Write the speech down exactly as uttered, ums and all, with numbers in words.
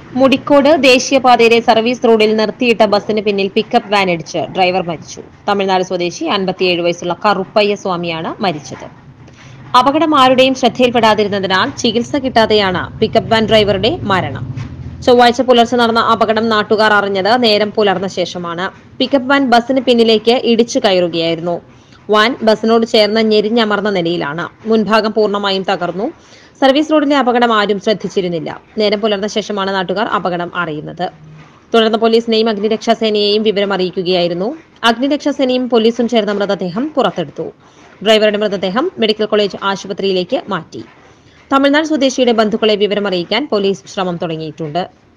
മുടിക്കോട് ദേശീയപാതയിലെ സർവീസ് റോഡിൽ നിർത്തിയിട്ട ബസിന് പിന്നിൽ പിക്കപ്പ് വാൻ ഇടിച്ച് ഡ്രൈവർ മരിച്ചു. തമിഴ്നാട് സ്വദേശി അൻപത്തിയേഴ് വയസ്സുള്ള കറുപ്പയ്യ സ്വാമിയാണ് മരിച്ചത്. അപകടം ആരുടെയും ശ്രദ്ധയിൽപ്പെടാതിരുന്നതിനാൽ ചികിത്സ കിട്ടാതെയാണ് പിക്കപ്പ് വാൻ ഡ്രൈവറുടെ മരണം. ചൊവ്വാഴ്ച പുലർച്ചെ നടന്ന അപകടം നാട്ടുകാർ അറിഞ്ഞത് നേരം പുലർന്ന ശേഷമാണ്. പിക്കപ്പ് വാൻ ബസിന് പിന്നിലേക്ക് ഇടിച്ചു കയറുകയായിരുന്നു. വാൻ ബസിനോട് ചേർന്ന് ഞെരിഞ്ഞമർന്ന നിലയിലാണ്. മുൻഭാഗം പൂർണ്ണമായും തകർന്നു. സർവീസ് റോഡിലെ അപകടം ആരും ശ്രദ്ധിച്ചിരുന്നില്ല. നേരം പുലർന്ന ശേഷമാണ് നാട്ടുകാർ അപകടം അറിയുന്നത്. തുടർന്ന് പോലീസിനെയും അഗ്നിരക്ഷാസേനയെയും വിവരം അറിയിക്കുകയായിരുന്നു. അഗ്നിരക്ഷാസേനയും പോലീസും ചേർന്ന മൃതദേഹം പുറത്തെടുത്തു. ഡ്രൈവറുടെ മൃതദേഹം മെഡിക്കൽ കോളേജ് ആശുപത്രിയിലേക്ക് മാറ്റി. തമിഴ്നാട് സ്വദേശിയുടെ ബന്ധുക്കളെ വിവരമറിയിക്കാൻ പോലീസ് ശ്രമം തുടങ്ങിയിട്ടുണ്ട്.